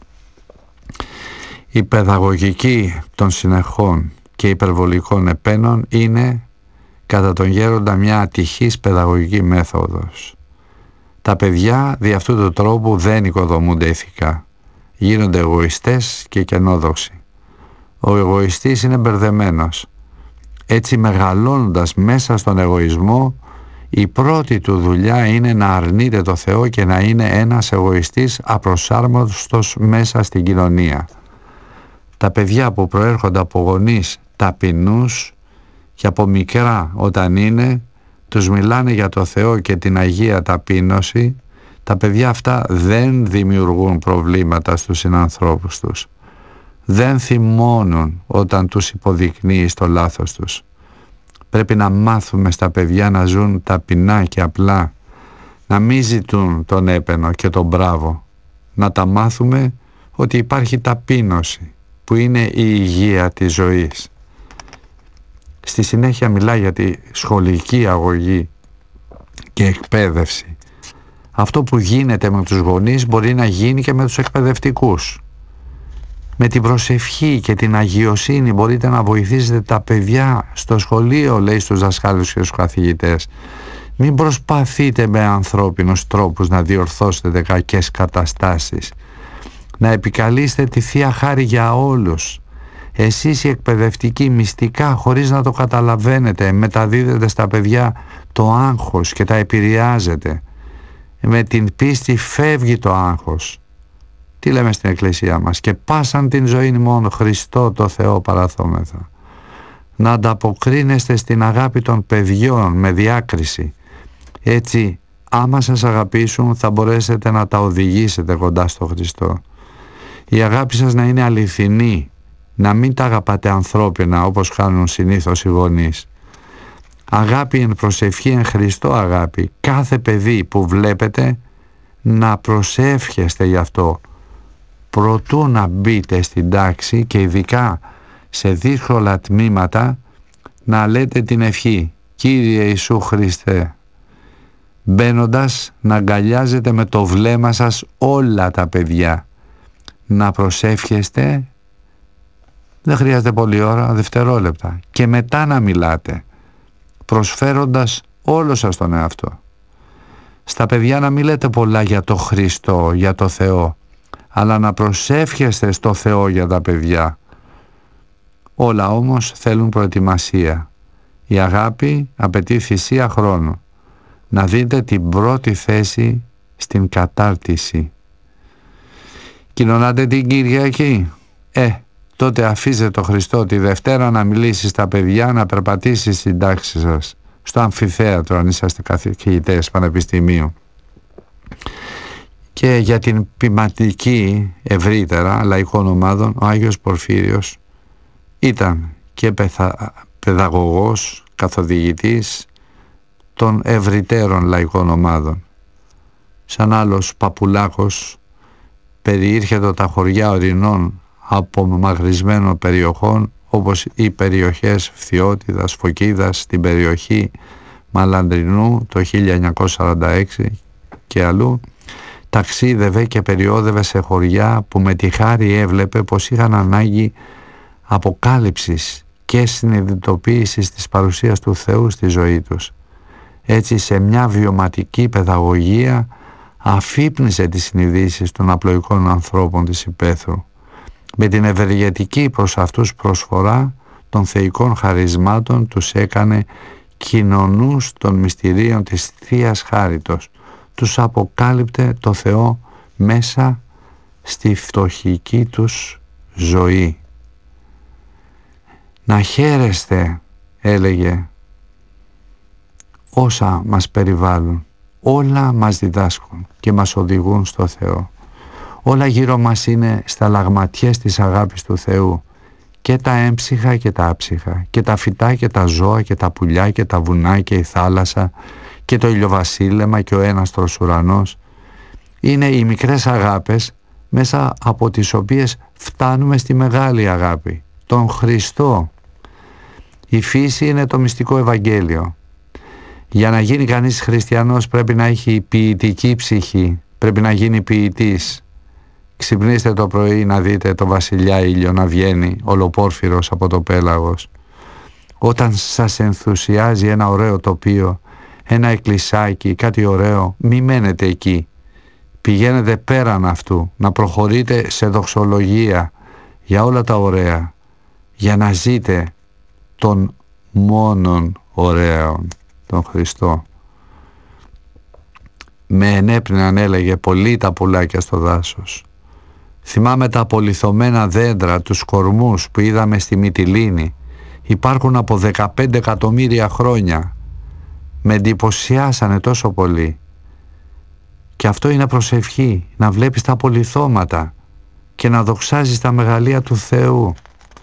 Η παιδαγωγική των συνεχών και υπερβολικών επένων είναι κατά τον γέροντα μια ατυχής παιδαγωγική μέθοδος. Τα παιδιά δι' αυτού του τρόπου δεν οικοδομούνται ηθικά. Γίνονται εγωιστές και κενόδοξοι. Ο εγωιστής είναι μπερδεμένος. Έτσι, μεγαλώνοντας μέσα στον εγωισμό, Η πρώτη του δουλειά είναι να αρνείται το Θεό και να είναι ένας εγωιστής απροσάρμοστος μέσα στην κοινωνία. Τα παιδιά που προέρχονται από γονείς ταπεινούς και από μικρά όταν είναι, τους μιλάνε για το Θεό και την Αγία Ταπείνωση, τα παιδιά αυτά δεν δημιουργούν προβλήματα στους συνανθρώπους τους. Δεν θυμώνουν όταν τους υποδεικνύει στο λάθος τους. Πρέπει να μάθουμε στα παιδιά να ζουν ταπεινά και απλά, να μην ζητούν τον έπαινο και τον μπράβο, να τα μάθουμε ότι υπάρχει ταπείνωση που είναι η υγεία της ζωής. Στη συνέχεια μιλάει για τη σχολική αγωγή και εκπαίδευση. Αυτό που γίνεται με τους γονείς μπορεί να γίνει και με τους εκπαιδευτικούς. Με την προσευχή και την αγιοσύνη μπορείτε να βοηθήσετε τα παιδιά στο σχολείο, λέει στους δασκάλους και στους καθηγητές. Μην προσπαθείτε με ανθρώπινους τρόπους να διορθώσετε κακές καταστάσεις. Να επικαλείστε τη Θεία Χάρη για όλους. Εσείς οι εκπαιδευτικοί μυστικά, χωρίς να το καταλαβαίνετε, μεταδίδετε στα παιδιά το άγχος και τα επηρεάζετε. Με την πίστη φεύγει το άγχος. Τι λέμε στην Εκκλησία μας? Και πάσαν την ζωή μόνο Χριστό το Θεό παραθόμεθα. Να ανταποκρίνεστε στην αγάπη των παιδιών με διάκριση. Έτσι, άμα σας αγαπήσουν, θα μπορέσετε να τα οδηγήσετε κοντά στο Χριστό. Η αγάπη σας να είναι αληθινή, να μην τα αγαπάτε ανθρώπινα όπως κάνουν συνήθως οι γονείς. Αγάπη εν προσευχή, εν Χριστώ αγάπη. Κάθε παιδί που βλέπετε να προσεύχεστε γι' αυτό. Προτού να μπείτε στην τάξη και ειδικά σε δύσκολα τμήματα να λέτε την ευχή Κύριε Ιησού Χριστέ. Μπαίνοντας να αγκαλιάζετε με το βλέμμα σας όλα τα παιδιά. Να προσεύχεστε, δεν χρειάζεται πολλή ώρα, δευτερόλεπτα. Και μετά να μιλάτε, προσφέροντας όλο σας τον εαυτό. Στα παιδιά να μην λέτε πολλά για το Χριστό, για το Θεό, αλλά να προσεύχεστε στο Θεό για τα παιδιά. Όλα όμως θέλουν προετοιμασία. Η αγάπη απαιτεί θυσία χρόνου. Να δείτε την πρώτη θέση στην κατάρτιση. Κοινωνάτε την Κυριακή. Τότε αφήστε το Χριστό τη Δευτέρα να μιλήσει στα παιδιά, να περπατήσει στην τάξη σας, στο αμφιθέατρο αν είσαστε καθηγητές πανεπιστημίου. Και για την ποιηματική ευρύτερα λαϊκών ομάδων, ο Άγιος Πορφύριος ήταν και παιδαγωγός, καθοδηγητής των ευρυτέρων λαϊκών ομάδων. Σαν άλλος Παπουλάκος περιήρχεται τα χωριά ορεινών απομαγρισμένων περιοχών, όπως οι περιοχές Φθιώτιδας, Φωκίδας, στην περιοχή Μαλαντρινού το 1946 και αλλού. Ταξίδευε και περιόδευε σε χωριά που με τη χάρη έβλεπε πως είχαν ανάγκη αποκάλυψης και συνειδητοποίησης της παρουσίας του Θεού στη ζωή τους. Έτσι, σε μια βιωματική παιδαγωγία αφύπνισε τις συνειδήσεις των απλοϊκών ανθρώπων της υπαίθρου. Με την ευεργετική προς αυτούς προσφορά των θεϊκών χαρισμάτων τους έκανε κοινωνούς των μυστηρίων της Θείας Χάριτος. Τους αποκάλυπτε το Θεό μέσα στη φτωχική τους ζωή. Να χαίρεστε, έλεγε, όσα μας περιβάλλουν. Όλα μας διδάσκουν και μας οδηγούν στο Θεό. Όλα γύρω μας είναι σταλαγματιές της αγάπης του Θεού. Και τα έμψυχα και τα άψυχα, και τα φυτά και τα ζώα και τα πουλιά και τα βουνά και η θάλασσα και το ηλιοβασίλεμα και ο έναστρος ουρανός. Είναι οι μικρές αγάπες μέσα από τις οποίες φτάνουμε στη μεγάλη αγάπη, τον Χριστό. Η φύση είναι το μυστικό Ευαγγέλιο. Για να γίνει κανείς χριστιανός πρέπει να έχει ποιητική ψυχή, πρέπει να γίνει ποιητής. Ξυπνήστε το πρωί να δείτε το βασιλιά ήλιο να βγαίνει ολοπόρφυρος από το πέλαγος. Όταν σας ενθουσιάζει ένα ωραίο τοπίο, ένα εκκλησάκι, κάτι ωραίο, μη μένετε εκεί. Πηγαίνετε πέραν αυτού, να προχωρείτε σε δοξολογία για όλα τα ωραία, για να ζείτε τον μόνον ωραίον, τον Χριστό. Με ενέπνεαν, έλεγε, πολύ τα πουλάκια στο δάσος. Θυμάμαι τα απολιθωμένα δέντρα, τους κορμούς που είδαμε στη Μυτιλήνη. Υπάρχουν από 15 εκατομμύρια χρόνια. Με εντυπωσιάσανε τόσο πολύ. Και αυτό είναι προσευχή, να βλέπεις τα απολιθώματα και να δοξάζεις τα μεγαλεία του Θεού.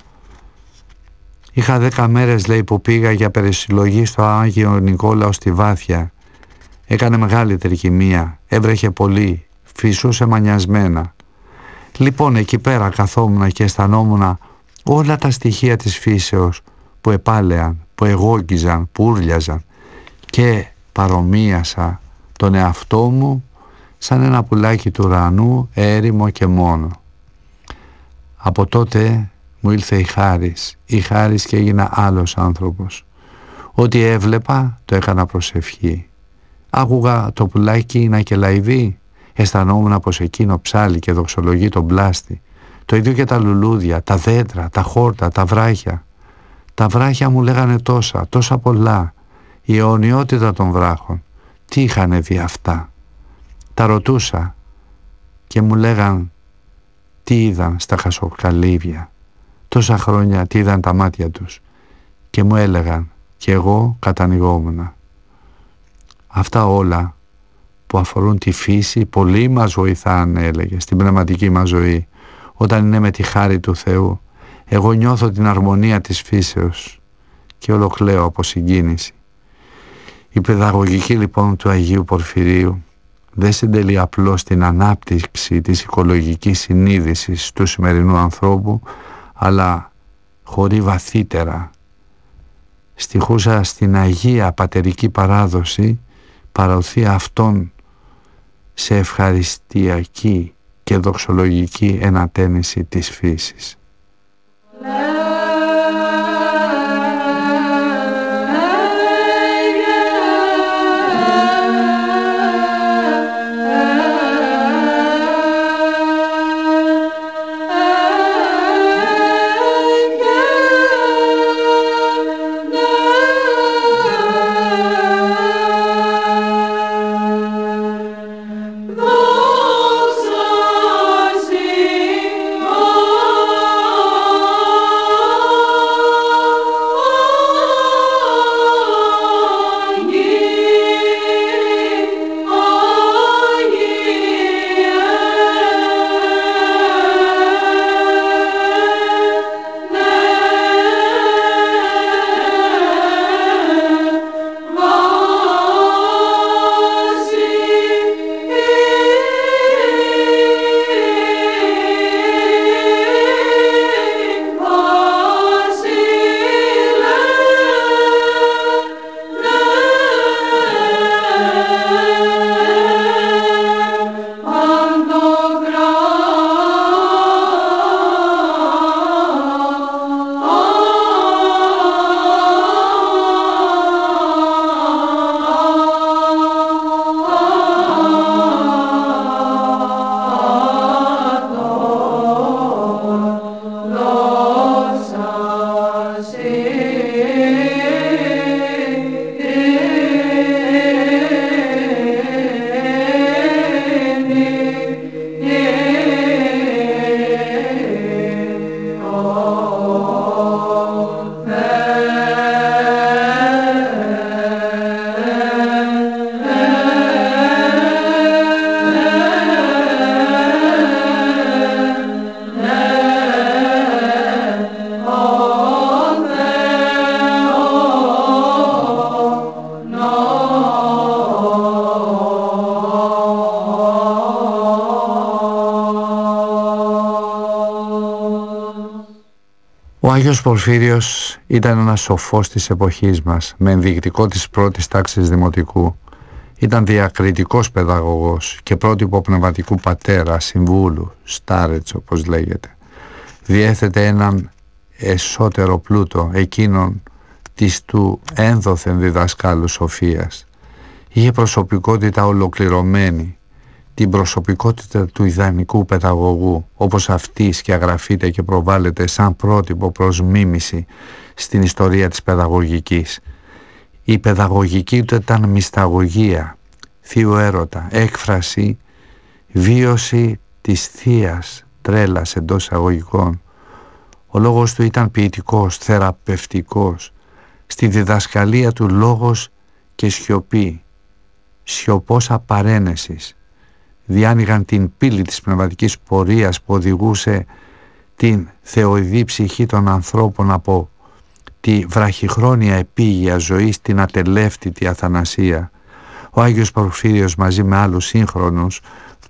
Είχα 10 μέρες, λέει, που πήγα για περισυλλογή στο Άγιο Νικόλαο στη Βάθια. Έκανε μεγάλη τρικυμία, έβρεχε πολύ, φυσούσε μανιασμένα. Λοιπόν, εκεί πέρα καθόμουν και αισθανόμουν όλα τα στοιχεία της φύσεως που επάλεαν, που εγώγγιζαν, που ούρλιαζαν, και παρομοίασα τον εαυτό μου σαν ένα πουλάκι του ουρανού, έρημο και μόνο. Από τότε μου ήλθε η χάρις και έγινα άλλος άνθρωπος. Ό,τι έβλεπα το έκανα προσευχή. Άκουγα το πουλάκι να κελαϊδεί, αισθανόμουν πως εκείνο ψάλλει και δοξολογεί τον πλάστη. Το ίδιο και τα λουλούδια, τα δέντρα, τα χόρτα, τα βράχια. Τα βράχια μου λέγανε τόσα πολλά. Η αιωνιότητα των βράχων. Τι είχανε δει αυτά? Τα ρωτούσα και μου λέγαν τι είδαν στα χασοκαλύβια. Τόσα χρόνια τι είδαν τα μάτια τους. Και μου έλεγαν και εγώ κατανοιγόμουν. Αυτά όλα που αφορούν τη φύση πολύ μας βοηθάνε, έλεγε, στην πνευματική μας ζωή. Όταν είναι με τη χάρη του Θεού, εγώ νιώθω την αρμονία της φύσεως και ολοκλαίω από συγκίνηση. Η παιδαγωγική λοιπόν του Αγίου Πορφυρίου δεν συντελεί απλώς την ανάπτυξη της οικολογικής συνείδησης του σημερινού ανθρώπου, αλλά χωρεί βαθύτερα. Στοιχούσα στην Αγία Πατερική Παράδοση, παραωθεί αυτόν σε ευχαριστιακή και δοξολογική ενατένιση της φύσης. Ο Άγιος Πορφύριος ήταν ένας σοφός της εποχής μας, με ενδεικτικό της πρώτης τάξης δημοτικού. Ήταν διακριτικός παιδαγωγός και πρότυπο πνευματικού πατέρα, συμβούλου, στάρετς όπως λέγεται. Διέθετε έναν εσωτερό πλούτο, εκείνον της του ένδοθεν διδασκάλου σοφίας. Είχε προσωπικότητα ολοκληρωμένη, την προσωπικότητα του ιδανικού παιδαγωγού, όπως αυτή σκιαγραφείται και προβάλλεται σαν πρότυπο προς μίμηση στην ιστορία της παιδαγωγικής. Η παιδαγωγική του ήταν μυσταγωγία, θείου έρωτα, έκφραση, βίωση της θείας τρέλας εντός εισαγωγικών. Ο λόγος του ήταν ποιητικός, θεραπευτικός. Στη διδασκαλία του λόγος και σιωπή, σιωπός απαρένεσης, διάνοιγαν την πύλη της πνευματικής πορείας που οδηγούσε την θεοειδή ψυχή των ανθρώπων από τη βραχυχρόνια επίγεια ζωή στην ατελεύτητη αθανασία. Ο Άγιος Πορφύριος μαζί με άλλους σύγχρονους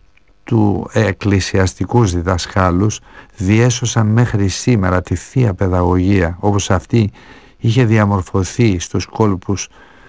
του εκκλησιαστικούς διδασκάλους διέσωσαν μέχρι σήμερα τη Θεία Παιδαγωγία όπως αυτή είχε διαμορφωθεί στους κόλπους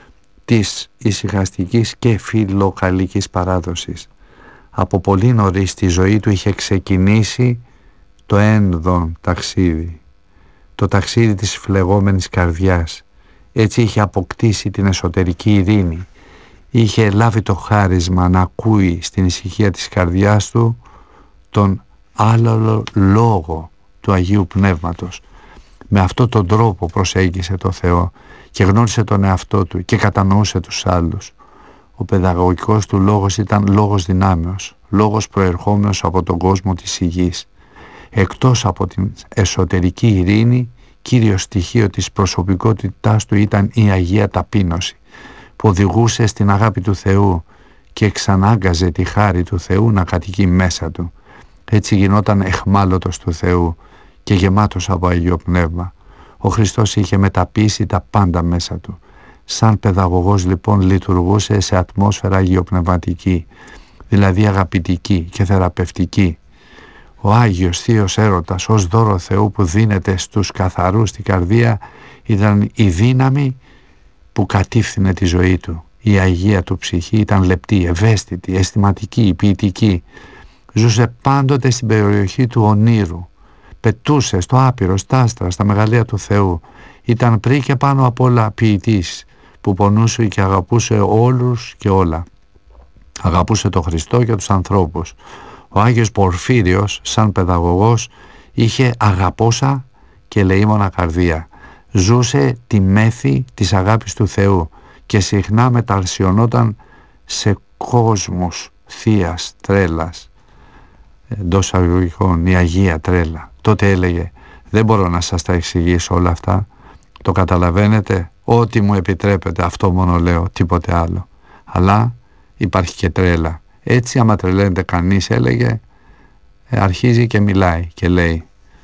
της ησυχαστικής και φιλοκαλικής παράδοσης. Από πολύ νωρίς στη ζωή του είχε ξεκινήσει το ένδον ταξίδι, το ταξίδι της φλεγόμενης καρδιάς. Έτσι είχε αποκτήσει την εσωτερική ειρήνη, είχε λάβει το χάρισμα να ακούει στην ησυχία της καρδιάς του τον άλλο λόγο του Αγίου Πνεύματος. Με αυτόν τον τρόπο προσέγγισε το Θεό και γνώρισε τον εαυτό του και κατανοούσε τους άλλους. Ο παιδαγωγικός του λόγος ήταν λόγος δυνάμεως, λόγος προερχόμενος από τον κόσμο της υγιής. Εκτός από την εσωτερική ειρήνη, κύριο στοιχείο της προσωπικότητάς του ήταν η Αγία Ταπείνωση, που οδηγούσε στην αγάπη του Θεού και εξανάγκαζε τη χάρη του Θεού να κατοικεί μέσα του. Έτσι γινόταν εχμάλωτος του Θεού και γεμάτος από Αγίο Πνεύμα. Ο Χριστός είχε μεταποιήσει τα πάντα μέσα του. Σαν παιδαγωγός λοιπόν λειτουργούσε σε ατμόσφαιρα αγιοπνευματική, δηλαδή αγαπητική και θεραπευτική. Ο Άγιος Θείος Έρωτας ως δώρο Θεού που δίνεται στους καθαρούς στην καρδία ήταν η δύναμη που κατήφθηνε τη ζωή του. Η Αγία του ψυχή ήταν λεπτή, ευαίσθητη, αισθηματική, ποιητική. Ζούσε πάντοτε στην περιοχή του ονείρου. Πετούσε στο άπειρο, στα άστρα, στα μεγαλεία του Θεού. Ήταν πριν και πάνω απ' όλα ποιητής που πονούσε και αγαπούσε όλους και όλα. Αγαπούσε τον Χριστό και τους ανθρώπους. Ο Άγιος Πορφύριος σαν παιδαγωγός είχε αγαπόσα και ελεήμονα καρδία. Ζούσε τη μέθη της αγάπης του Θεού και συχνά μεταρσιωνόταν σε κόσμους θείας τρέλας, εντός αγωγικών, η Αγία Τρέλα. Τότε έλεγε, δεν μπορώ να σας τα εξηγήσω όλα αυτά, το καταλαβαίνετε, ό,τι μου επιτρέπετε αυτό μόνο λέω, τίποτε άλλο. Αλλά υπάρχει και τρέλα. Έτσι άμα τρελαίνεται κανείς, έλεγε, αρχίζει και μιλάει και λέει.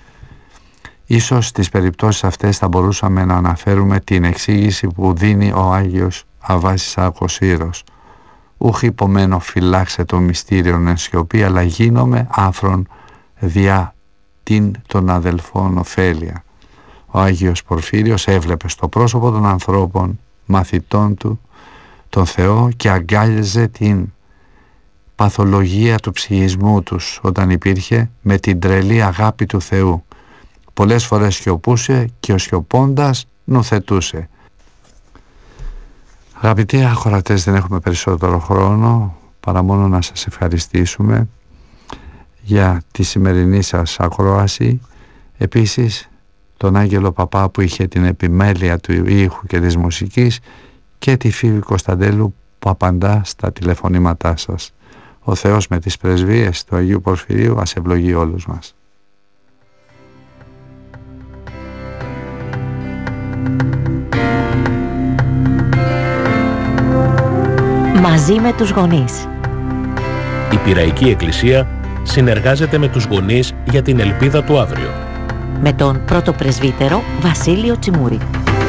Ίσως στις περιπτώσεις αυτές θα μπορούσαμε να αναφέρουμε την εξήγηση που δίνει ο Άγιος Αβάσης Ακοσύρος. Ούχ υπομένω φυλάξε το μυστήριον εν σιωπή, αλλά γίνομαι άφρον διά την των αδελφών ωφέλεια. Ο Άγιος Πορφύριος έβλεπε στο πρόσωπο των ανθρώπων, μαθητών του, τον Θεό και αγκάλιαζε την παθολογία του ψυχισμού τους όταν υπήρχε με την τρελή αγάπη του Θεού. Πολλές φορές σιωπούσε και ο σιωπώντας νουθετούσε. Αγαπητοί ακροατές, δεν έχουμε περισσότερο χρόνο παρά μόνο να σας ευχαριστήσουμε για τη σημερινή σας ακρόαση. Επίσης τον Άγγελο Παπά που είχε την επιμέλεια του ήχου και της μουσικής και τη Φίβη Κωνσταντέλου που απαντά στα τηλεφωνήματά σας. Ο Θεός με τις πρεσβείες του Αγίου Πορφυρίου ας ευλογεί όλους μας. Μαζί με τους γονείς. Η Πειραϊκή Εκκλησία συνεργάζεται με τους γονείς για την ελπίδα του αύριο. Με τον πρώτο πρεσβύτερο Βασίλειο Τσιμούρη.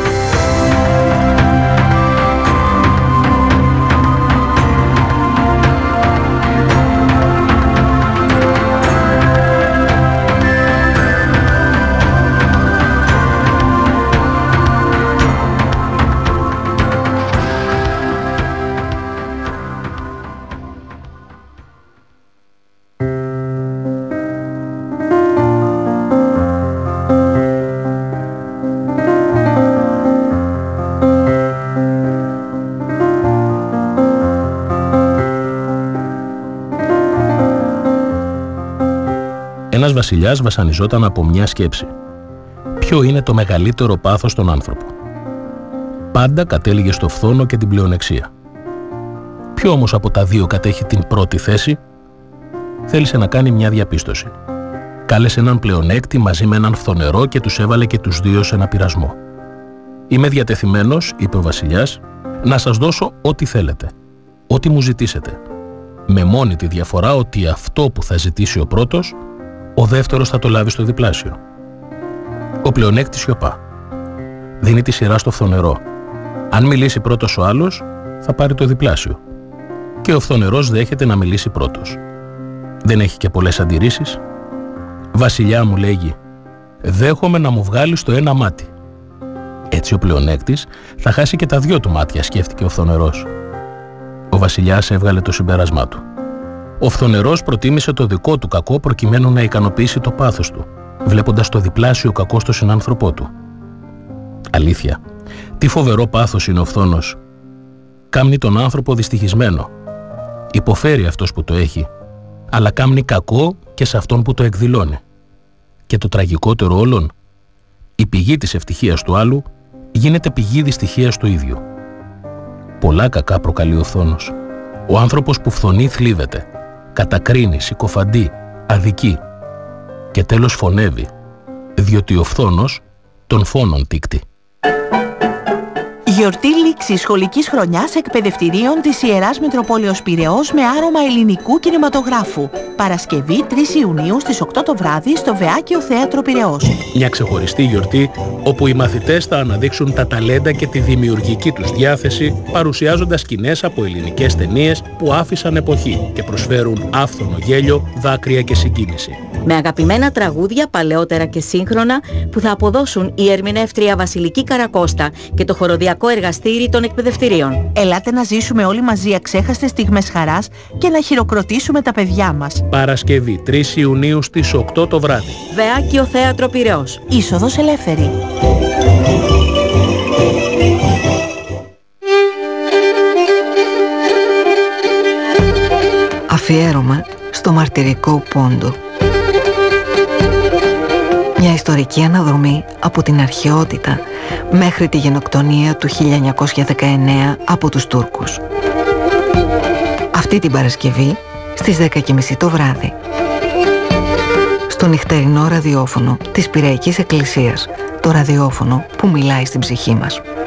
Ένας βασιλιάς βασανιζόταν από μια σκέψη. Ποιο είναι το μεγαλύτερο πάθος στον άνθρωπο? Πάντα κατέληγε στο φθόνο και την πλεονεξία. Ποιο όμως από τα δύο κατέχει την πρώτη θέση? Θέλησε να κάνει μια διαπίστωση. Κάλεσε έναν πλεονέκτη μαζί με έναν φθονερό και τους έβαλε και τους δύο σε ένα πειρασμό. «Είμαι διατεθειμένος», είπε ο βασιλιάς, «να σας δώσω ό,τι θέλετε, ό,τι μου ζητήσετε. Με μόνη τη διαφορά ότι αυτό που θα ζητήσει ο πρώτος, ο δεύτερος θα το λάβει στο διπλάσιο». Ο πλεονέκτης σιωπά. Δίνει τη σειρά στο φθονερό. Αν μιλήσει πρώτος ο άλλος, θα πάρει το διπλάσιο. Και ο φθονερός δέχεται να μιλήσει πρώτος. Δεν έχει και πολλές αντιρρήσεις. «Βασιλιά», μου λέγει, «δέχομαι να μου βγάλεις το ένα μάτι». Έτσι ο πλεονέκτης θα χάσει και τα δυο του μάτια, σκέφτηκε ο φθονερός. Ο βασιλιάς έβγαλε το συμπέρασμά του. Ο φθονερός προτίμησε το δικό του κακό προκειμένου να ικανοποιήσει το πάθος του, βλέποντας το διπλάσιο κακό στο συνάνθρωπό του. Αλήθεια, τι φοβερό πάθος είναι ο φθόνος. Κάμνει τον άνθρωπο δυστυχισμένο. Υποφέρει αυτός που το έχει, αλλά κάμνει κακό και σε αυτόν που το εκδηλώνει. Και το τραγικότερο όλων, η πηγή της ευτυχίας του άλλου γίνεται πηγή δυστυχίας του ίδιου. Πολλά κακά προκαλεί ο φθόνος. Ο άνθρωπος που φθονεί θλίβεται, κατακρίνει, συκοφαντεί, αδικεί και τέλος φωνεύει, διότι ο φθόνος τον φόνον τίκτη. Γιορτή λήξης σχολικής χρονιάς εκπαιδευτηρίων της Ιεράς Μητροπόλεως Πειραιώς με άρωμα ελληνικού κινηματογράφου. Παρασκευή 3 Ιουνίου στις 8 το βράδυ στο Βεάκιο Θέατρο Πειραιώς. Μια ξεχωριστή γιορτή όπου οι μαθητές θα αναδείξουν τα ταλέντα και τη δημιουργική τους διάθεση, παρουσιάζοντας σκηνές από ελληνικές ταινίες που άφησαν εποχή και προσφέρουν άφθονο γέλιο, δάκρυα και συγκίνηση. Με αγαπημένα τραγούδια παλαιότερα και σύγχρονα που θα αποδώσουν η ερμηνεύτρια Βασιλική Καρακώστα και το χοροδιακό εργαστήρι των εκπαιδευτηρίων. Ελάτε να ζήσουμε όλοι μαζί αξέχαστες στιγμές χαράς και να χειροκροτήσουμε τα παιδιά μας. Παρασκευή 3 Ιουνίου στις 8 το βράδυ. Βεάκιο Θέατρο Πειραιώς. Είσοδος ελεύθερη. Αφιέρωμα στο μαρτυρικό πόντο. Μια ιστορική αναδρομή από την αρχαιότητα μέχρι τη γενοκτονία του 1919 από τους Τούρκους. Αυτή την Παρασκευή στις 10:30 το βράδυ. Στο νυχτερινό ραδιόφωνο της Πειραϊκής Εκκλησίας, το ραδιόφωνο που μιλάει στην ψυχή μας.